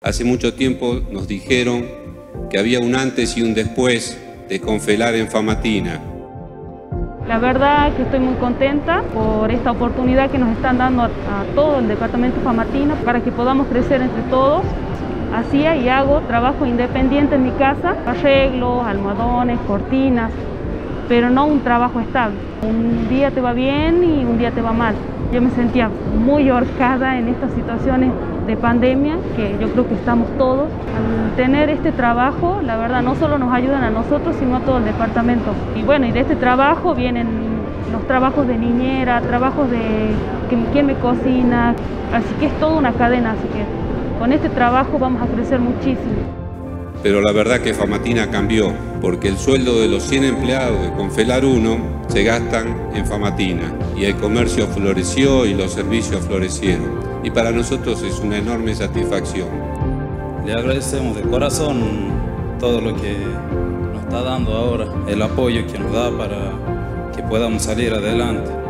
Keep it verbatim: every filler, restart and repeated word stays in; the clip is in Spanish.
Hace mucho tiempo nos dijeron que había un antes y un después de Confelar en Famatina. La verdad que estoy muy contenta por esta oportunidad que nos están dando a, a todo el departamento Famatina para que podamos crecer entre todos. Hacía y hago trabajo independiente en mi casa, arreglos, almohadones, cortinas, pero no un trabajo estable. Un día te va bien y un día te va mal. Yo me sentía muy ahorcada en estas situaciones de pandemia, que yo creo que estamos todos. Al tener este trabajo, la verdad, no solo nos ayudan a nosotros, sino a todo el departamento. Y bueno, y de este trabajo vienen los trabajos de niñera, trabajos de quién me cocina, así que es toda una cadena, así que con este trabajo vamos a crecer muchísimo. Pero la verdad que Famatina cambió, porque el sueldo de los cien empleados de Confelar uno se gastan en Famatina, y el comercio floreció y los servicios florecieron. Y para nosotros es una enorme satisfacción. Le agradecemos de corazón todo lo que nos está dando ahora, el apoyo que nos da para que podamos salir adelante.